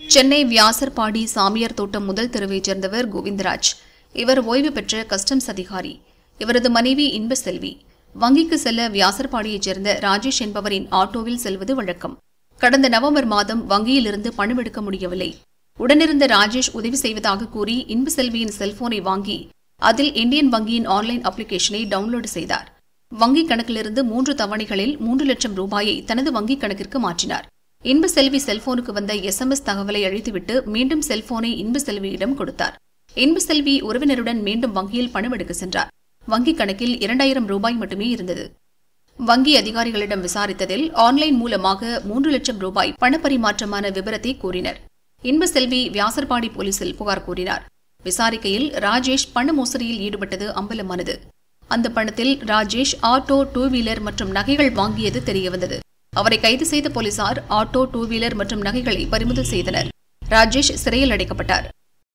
சென்னை வியாசர்பாடி சாமியார் தோட்டம் முதல் தெருவைச் சேர்ந்தவர் கோவிந்தராஜ். இவர் ஓய்வு பெற்ற கஸ்டம்ஸ் அதிகாரி. இவரது மனைவி இன்பசெல்வி. வங்கிக்கு செல்ல வியாசர்பாடியைச் சேர்ந்த ராஜேஷ் என்பவரின் ஆட்டோவில் செல்வது வழக்கம். கடந்த நவம்பர் மாதம் வங்கியிலிருந்து பணம் எடுக்க முடியவில்லை. உடனிருந்த ராஜேஷ் உதவி செய்வதாக கூறி இன்பசெல்வியின் செல்போனை வாங்கி அதில் இந்தியன் வங்கியின் ஆன்லைன் அப்ளிகேஷனை டவுன்லோடு செய்தார். வங்கிக் கணக்கிலிருந்து 3 தவணைகளில் 3 லட்சம் ரூபாயை தனது வங்கிக் கணக்கிற்கு மாற்றினார். இன்பசெல்வி செல்போனுக்கு வந்த SMS தகவலை அழித்துவிட்டு மீண்டும் செல்போனை இன்பசெல்வியிடம் கொடுத்தார். இன்பசெல்வி உறவினருடன் மீண்டும் வங்கியில் பணம் எடுக்க சென்றார். வங்கிக் கணக்கில் 2000 ரூபாய் மட்டுமே இருந்தது. வங்கி அதிகாரிகளிடம் விசாரித்ததில் ஆன்லைன் மூலமாக 3 லட்சம் ரூபாய் பணப்பரிமாற்றமான விபரத்தை கூறினர். இன்பசெல்வி வியாசர்பாடி போலீசில் புகார் கூறினார். விசாரிக்கையில் ராஜேஷ் பண மோசடியில் ஈடுபட்டது அம்பலமானது. அந்த பணத்தில் ராஜேஷ் ஆட்டோ, 2 வீலர் மற்றும் நகைகள் வாங்கியது தெரியவந்தது. அவரை கைது செய்த போலீசார் ஆட்டோ, 2 வீலர் மற்றும் நகைகளை பறிமுதல் செய்தனர். ராஜேஷ் சிறையில் அடைக்கப்பட்டார்.